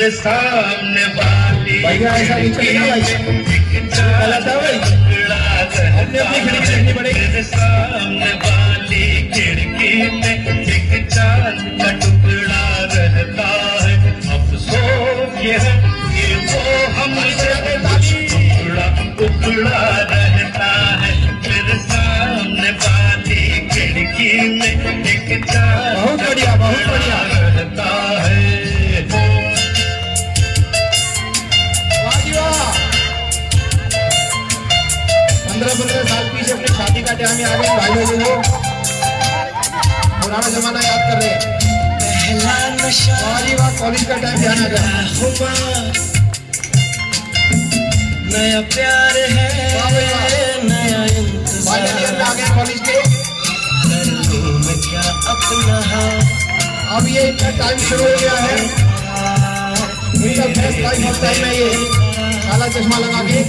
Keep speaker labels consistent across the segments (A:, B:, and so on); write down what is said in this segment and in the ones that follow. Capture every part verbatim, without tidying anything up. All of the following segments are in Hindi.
A: तेरे सामने वाली
B: भैया ऐसा नहीं चलेगा भाई, गलत है भाई, अपनी अपनी खिड़की देखनी पड़ेगी।
A: तेरे सामने वाली खिड़की में एक चांद का टुकड़ा रहता है, अफसोस ये है कि वो हमसे टुकड़ा टुकड़ा रहता है। तेरे सामने वाली खिड़की में एक चांद
B: बहुत बढ़िया बहुत बढ़िया
A: रहता है।
B: पंद्रह पंद्रह साल पीछे अपनी शादी का टाइम आ गए भाई लोगों को पुराना जमाना याद कर रहे हैं।
C: पहला नशा
B: कॉलेज का टाइम ध्यान आ गया,
C: नया प्यार है नया इंतजार
B: आ गए कॉलेज के।
C: कर लूं मैं क्या अपना,
B: अब ये इतना टाइम शुरू हो गया है, इनका बेस्ट टाइम ऑफ टाइम है ये, काला चश्मा लगा के।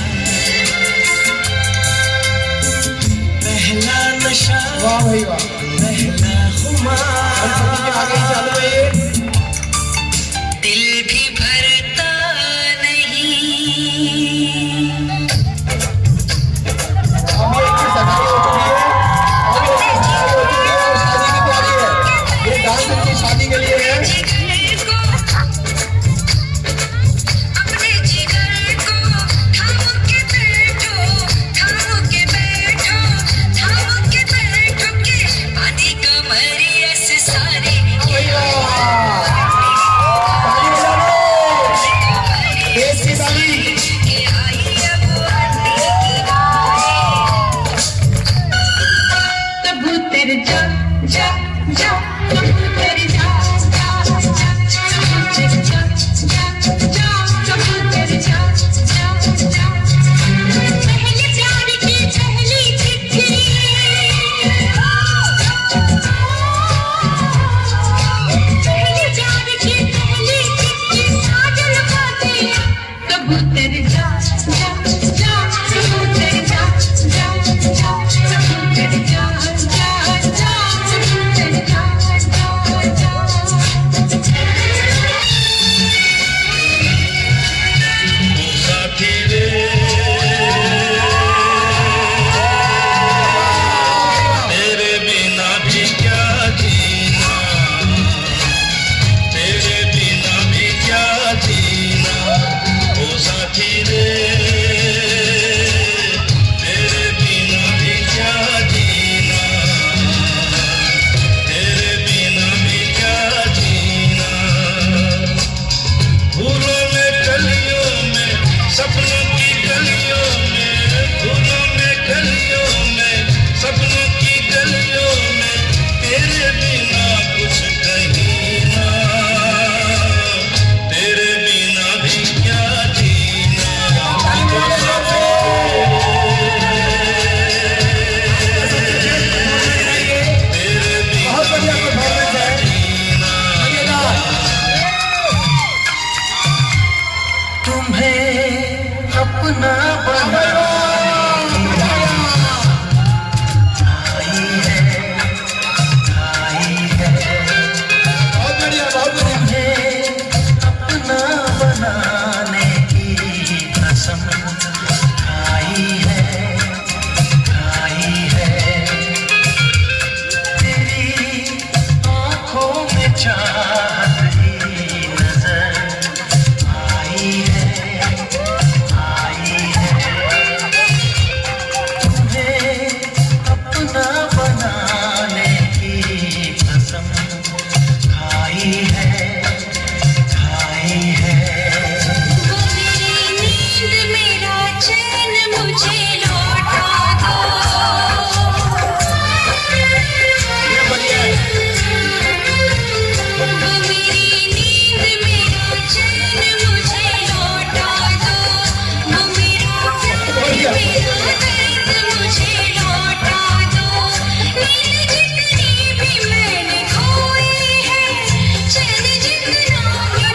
C: पहला नशा
B: वाह भाई वाह,
C: पहला खुमार
B: आगे चालू है ये।
C: दिल भी भरता नहीं।
B: अब ये इतनी सगाई हो चुकी है, अब ये इतनी सगाई हो चुकी है और शादी की तैयारी है। ये डांस इनकी शादी के लिए है।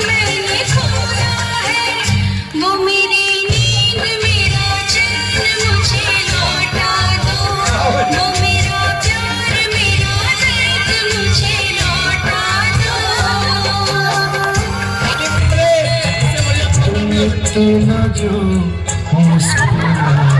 D: वो मेरी नींद मेरा चैन
C: ना जो मुस्कुरा